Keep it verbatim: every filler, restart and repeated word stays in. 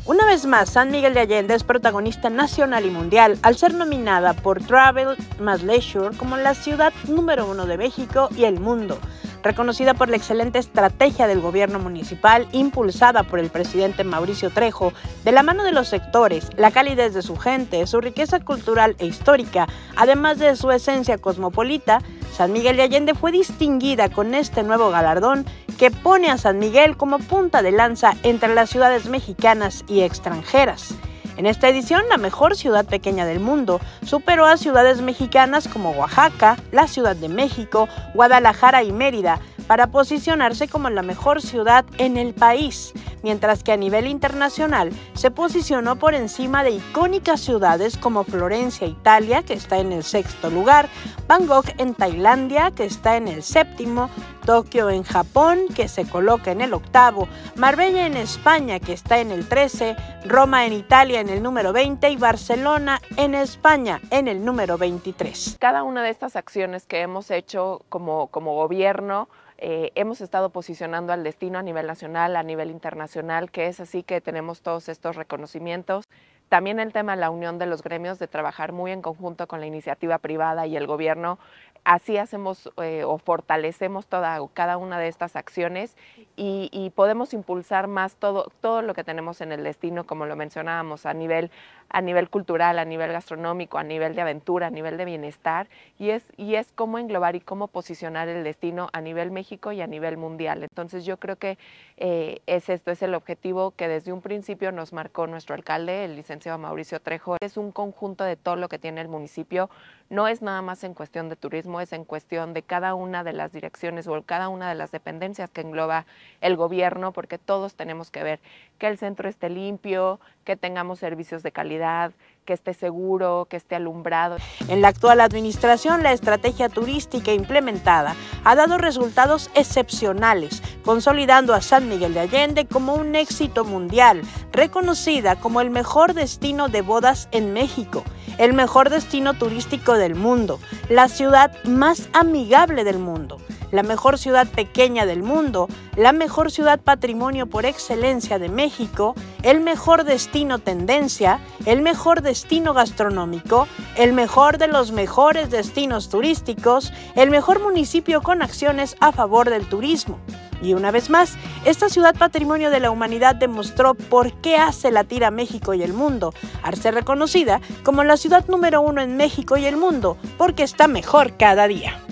Una vez más, San Miguel de Allende es protagonista nacional y mundial al ser nominada por Travel más Leisure como la ciudad número uno de México y el mundo, reconocida por la excelente estrategia del gobierno municipal impulsada por el presidente Mauricio Trejo, de la mano de los sectores, la calidez de su gente, su riqueza cultural e histórica, además de su esencia cosmopolita. San Miguel de Allende fue distinguida con este nuevo galardón que pone a San Miguel como punta de lanza entre las ciudades mexicanas y extranjeras. En esta edición, la mejor ciudad pequeña del mundo superó a ciudades mexicanas como Oaxaca, la Ciudad de México, Guadalajara y Mérida, para posicionarse como la mejor ciudad en el país, mientras que a nivel internacional se posicionó por encima de icónicas ciudades como Florencia, Italia, que está en el sexto lugar, Bangkok en Tailandia, que está en el séptimo, Tokio en Japón, que se coloca en el octavo, Marbella en España, que está en el trece, Roma en Italia en el número veinte y Barcelona en España en el número veintitrés. Cada una de estas acciones que hemos hecho como, como gobierno, Eh, hemos estado posicionando al destino a nivel nacional, a nivel internacional, que es así que tenemos todos estos reconocimientos. También el tema de la unión de los gremios, de trabajar muy en conjunto con la iniciativa privada y el gobierno. Así hacemos eh, o fortalecemos toda, cada una de estas acciones y, y podemos impulsar más todo, todo lo que tenemos en el destino, como lo mencionábamos, a nivel, a nivel cultural, a nivel gastronómico, a nivel de aventura, a nivel de bienestar, y es, y es cómo englobar y cómo posicionar el destino a nivel México y a nivel mundial. Entonces yo creo que eh, es esto, es el objetivo que desde un principio nos marcó nuestro alcalde, el licenciado Mauricio Trejo. Es un conjunto de todo lo que tiene el municipio, no es nada más en cuestión de turismo, es en cuestión de cada una de las direcciones o cada una de las dependencias que engloba el gobierno, porque todos tenemos que ver que el centro esté limpio, que tengamos servicios de calidad, que esté seguro, que esté alumbrado. En la actual administración, la estrategia turística implementada ha dado resultados excepcionales, consolidando a San Miguel de Allende como un éxito mundial, reconocida como el mejor destino de bodas en México, el mejor destino turístico del mundo, la ciudad más amigable del mundo, la mejor ciudad pequeña del mundo, la mejor ciudad patrimonio por excelencia de México, el mejor destino tendencia, el mejor destino gastronómico, el mejor de los mejores destinos turísticos, el mejor municipio con acciones a favor del turismo. Y una vez más, esta ciudad patrimonio de la humanidad demostró por qué hace latir a México y el mundo, al ser reconocida como la ciudad número uno en México y el mundo, porque está mejor cada día.